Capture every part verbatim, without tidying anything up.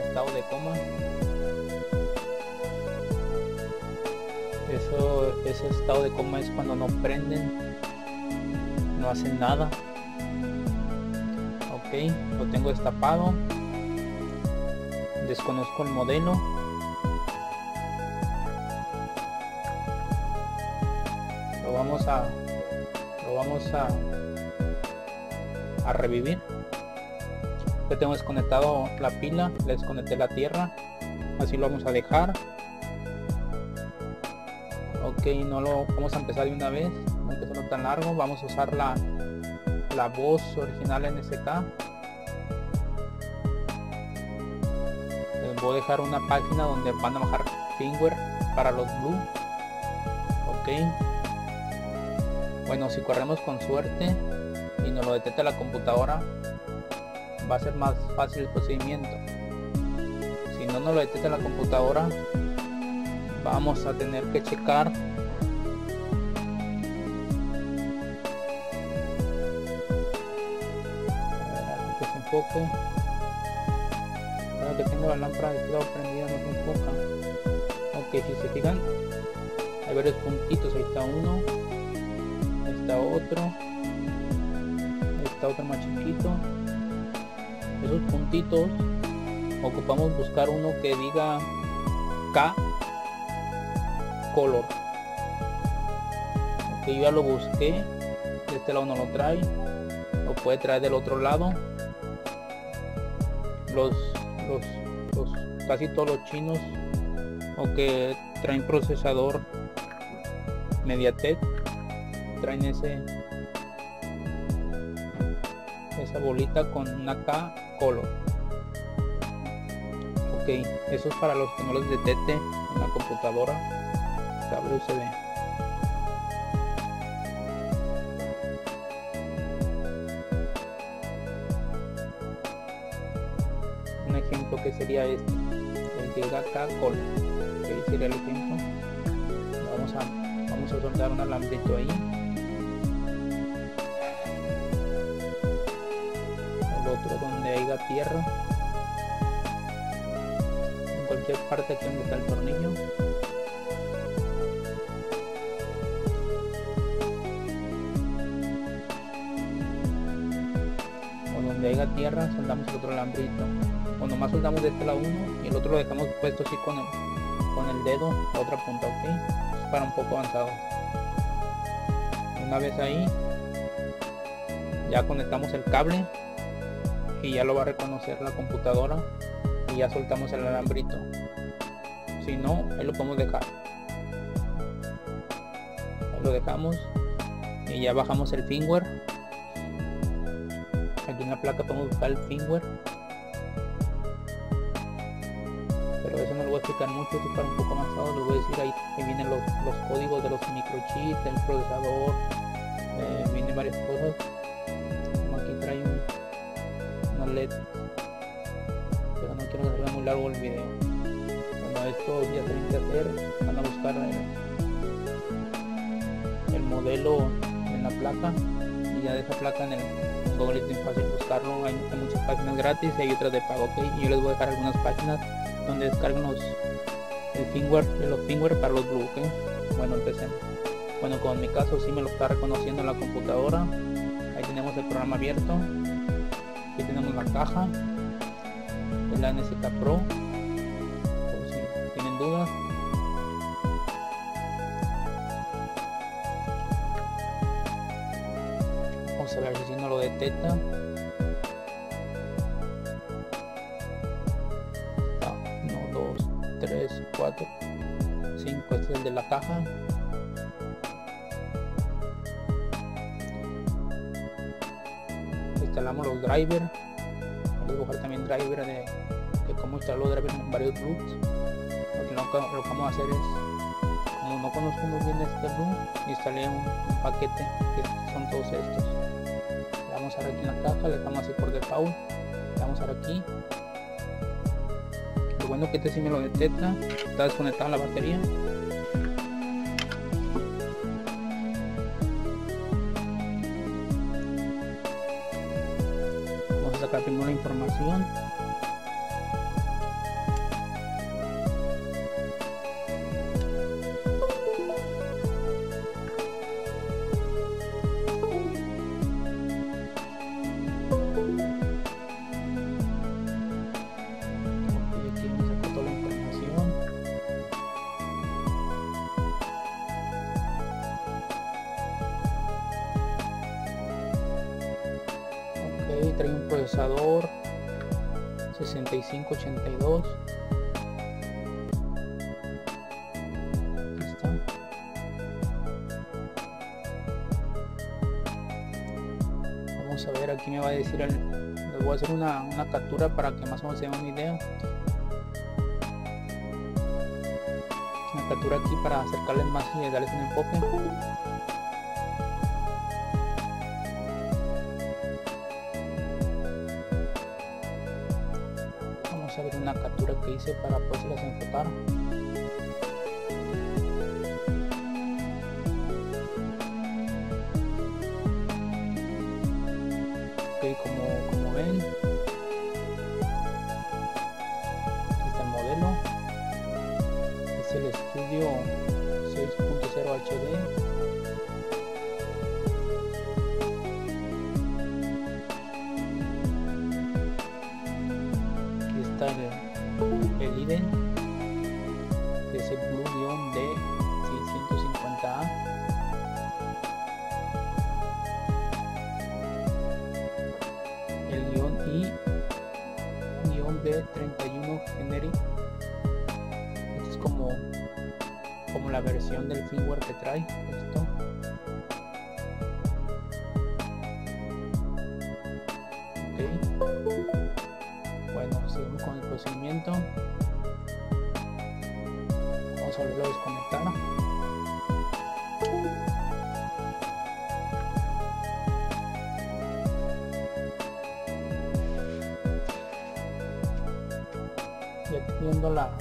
estado de coma. Eso, ese estado de coma es cuando no prenden, no hacen nada. Ok, lo tengo destapado. Desconozco el modelo. Lo vamos a lo vamos a a revivir. Ya tengo desconectado la pila, le desconecté la tierra, así lo vamos a dejar. Ok, no lo vamos a empezar de una vez, no empezarlo tan largo. Vamos a usar la la voz original N S K. Les voy a dejar una página donde van a bajar firmware para los Blue. Ok, bueno, si corremos con suerte y nos lo detecta la computadora, va a ser más fácil el procedimiento. Si no nos lo detecta la computadora, vamos a tener que checar que se enfoque. Ahora que tengo la lámpara de este lado prendida, no se enfoca. Ok, si se fijan, hay varios puntitos. Ahí está uno, ahí está otro, ahí está otro más chiquito. Esos puntitos ocupamos buscar uno que diga K color. Ok, yo ya lo busqué. De este lado no lo trae, lo puede traer del otro lado. Los, los, los casi todos los chinos o que traen procesador MediaTek traen ese esa bolita con una K color. Ok, eso es para los que no les detecte en la computadora cable U S B. Un ejemplo que sería este, el que diga K color. Ok, sería el ejemplo. Vamos a vamos a soldar un alambrito ahí. Otro donde haya tierra, en cualquier parte aquí donde está el tornillo. O donde haya tierra soldamos el otro alambrito, o nomás soldamos de este lado uno y el otro lo dejamos puesto así con el con el dedo a otra punta. Ok, es para un poco avanzado. Una vez ahí ya conectamos el cable y ya lo va a reconocer la computadora y ya soltamos el alambrito. Si no, ahí lo podemos dejar, ahí lo dejamos y ya bajamos el firmware. Aquí en la placa podemos buscar el firmware, pero eso no lo voy a explicar mucho, es para un poco avanzado. Les voy a decir ahí que vienen los, los códigos de los microchips, el procesador, eh, vienen varias cosas. Como aquí trae un L E D, pero no quiero hacer muy largo el video. Bueno, esto ya tienen que hacer, van a buscar el, el modelo en la placa y ya de esa placa en el en Google es muy fácil buscarlo. Hay, hay muchas páginas gratis y hay otras de pago. Ok, y yo les voy a dejar algunas páginas donde descargan los el firmware, los firmware para los Blue. Okay, bueno, empecemos. Bueno, como en mi caso sí me lo está reconociendo en la computadora. Ahí tenemos el programa abierto. Aquí tenemos la caja, es la N S K Pro, por si tienen dudas. Vamos a ver si no lo detecta. uno, dos, tres, cuatro, cinco, este es el de la caja. Instalamos los drivers. Voy a dibujar también driver de, de cómo instalar los drivers en varios Blues. Lo que, no, lo que vamos a hacer es, como no conozco muy bien este Blue, instalé un, un paquete que son todos estos. Le vamos a dar aquí en la caja, le damos así por default, le vamos a dar aquí. Lo bueno que este sí me lo detecta, está desconectada la batería. Sacar primero la información. procesador sesenta y cinco ochenta y dos. Aquí está. Vamos a ver, aquí me va a decir el, les voy a hacer una, una captura para que más o menos se den una idea. Una captura aquí para acercarles más y darles un enfoque. Vamos a ver una captura que hice para poderlas enfocar. Ok, como, como ven, aquí está el modelo. Es el Studio seis punto cero H D. Aquí está el, el I D E, es el Blue-D seiscientos cincuenta A. El guión I guión B treinta y uno Generic. Este es como como la versión del firmware que trae esto. Ok, bueno, seguimos con el procedimiento. Vamos a volverlo a desconectar. Ya teniendo la,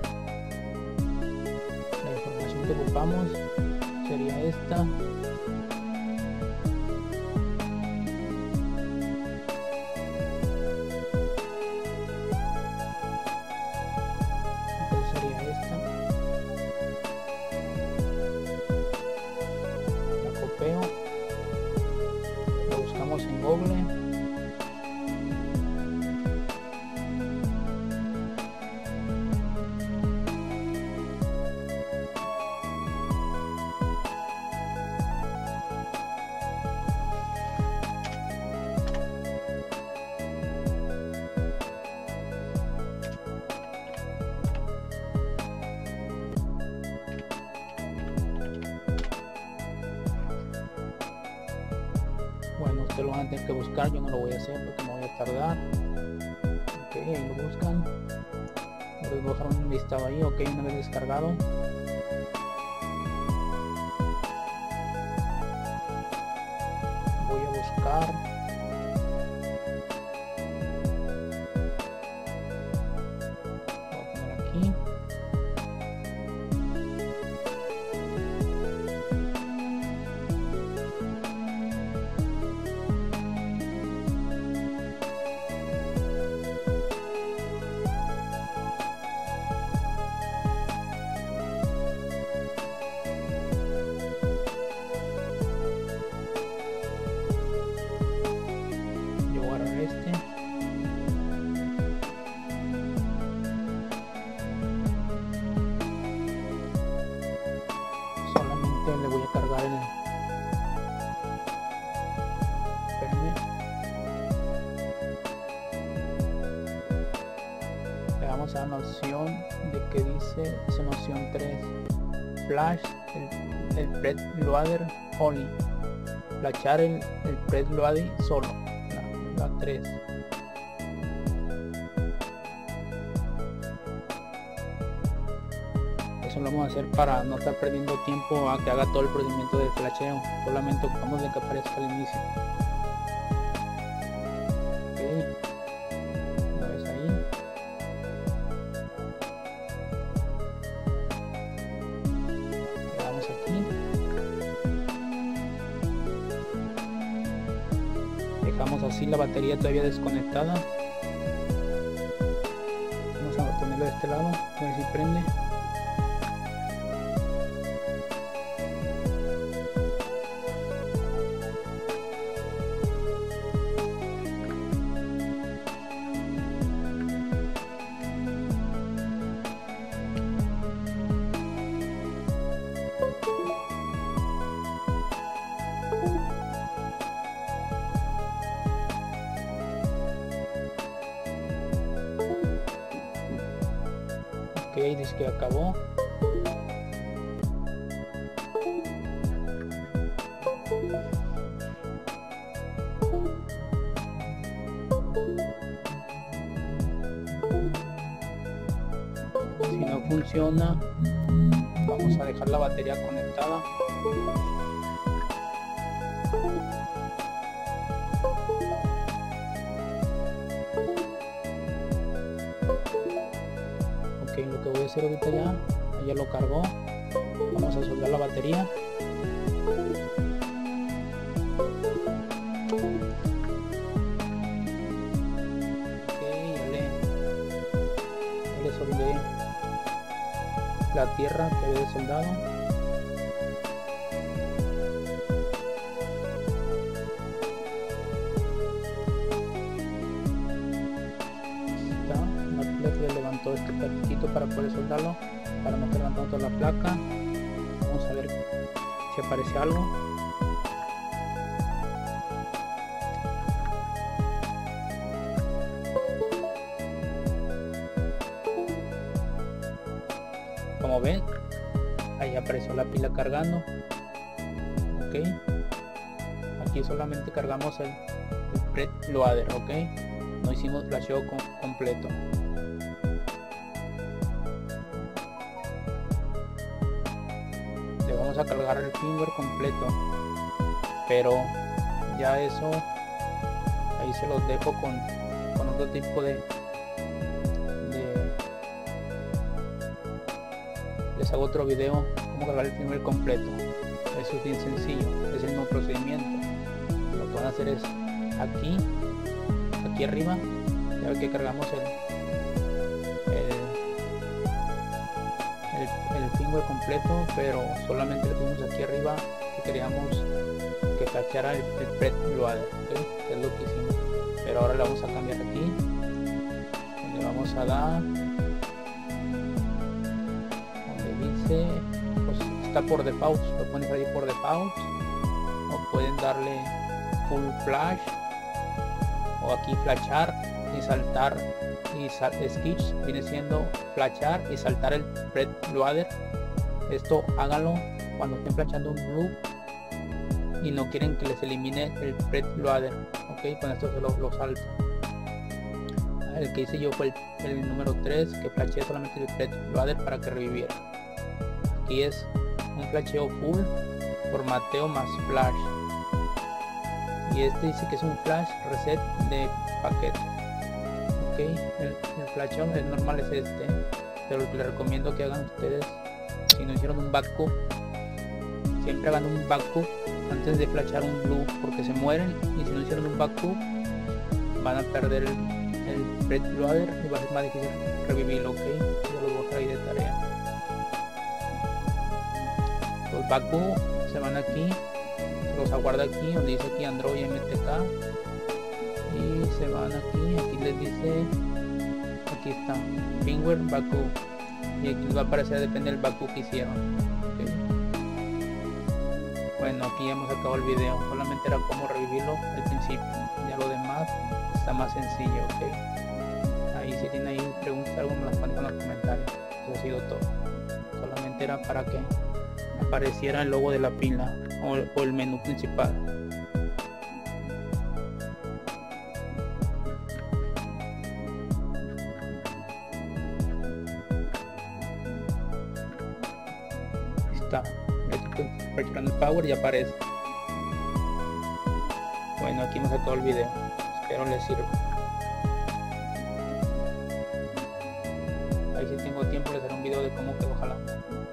la información que ocupamos, sería esta. Entonces sería esta. La copio, la buscamos en Google. Bueno, ustedes lo van a tener que buscar, yo no lo voy a hacer porque me voy a tardar. Ok, ahí lo buscan. Les voy a dejar un listado ahí. Ok, una vez descargado, voy a buscar. Voy a poner aquí. Este solamente le voy a cargar el espérenme. Le vamos a dar una opción de que dice, es una opción tres, flash el, el preloader only, flashar el, el preloader solo, la tres. Eso lo vamos a hacer para no estar perdiendo tiempo a que haga todo el procedimiento de flasheo, solamente ocupamos de que aparezca al inicio. Ok, una vez ahí, le damos aquí, dejamos así la batería todavía desconectada. Vamos a ponerlo de este lado, a ver si prende. Ok, dice que acabó. Si no funciona, vamos a dejar la batería conectada. Ok, lo que voy a hacer ahorita ya, ya lo cargó. Vamos a soldar la batería. Ok, ya le, ya le soldé la tierra que había soldado. Está, la pila que le levantó este pedacito para poder soldarlo, para no estar levantando toda la placa. Vamos a ver si aparece algo. Como ven, ahí apareció la pila cargando. Ok, aquí solamente cargamos el, el preloader. Ok, no hicimos flasheo con, completo. Le vamos a cargar el firmware completo, pero ya eso ahí se los dejo con, con otro tipo de les hago otro video cómo cargar el firmware completo. Eso es bien sencillo, es el mismo procedimiento. Lo que van a hacer es aquí aquí arriba, ya ven que cargamos el el, el, el firmware completo, pero solamente le pusimos aquí arriba que queríamos que flasheara el, el preloader. ¿Okay? Es lo que hicimos, pero ahora le vamos a cambiar aquí, le vamos a dar, pues está por default, lo ponen ahí por default, o pueden darle full flash, o aquí flashar y saltar, y sal, sketch viene siendo flashar y saltar el preloader. Esto háganlo cuando estén flashando un blue y no quieren que les elimine el preloader. Ok, con esto se lo, lo salto. El que hice yo fue el, el número tres, que flasheé solamente el preloader para que reviviera. Aquí es un flasheo full, formateo más flash, y este dice que es un flash reset de paquete. Ok, el, el flasheo es normal, es este, pero lo que les recomiendo que hagan ustedes, si no hicieron un backup, siempre hagan un backup antes de flashar un blue, porque se mueren, y si no hicieron un backup van a perder el, el preloader y va a ser más difícil revivirlo. Ok, yo lo voy a dejar ahí de tarea. Los backup se van aquí, se los aguarda aquí donde dice aquí Android M T K, y se van aquí, aquí les dice, aquí está firmware backup, y aquí les va a aparecer, depende del backup que hicieron. Okay. Bueno, aquí ya hemos acabado el video, solamente era como revivirlo al principio, ya lo demás está más sencillo. Ok, ahí si tienen ahí preguntas, algo me las ponen con los comentarios. Eso ha sido todo, solamente era para que apareciera el logo de la pila o, o el menú principal. Está, presionando el power y aparece. Bueno, aquí hemos acabado el video, espero les sirva. Ahí si tengo tiempo les haré un video de cómo quedó jalando.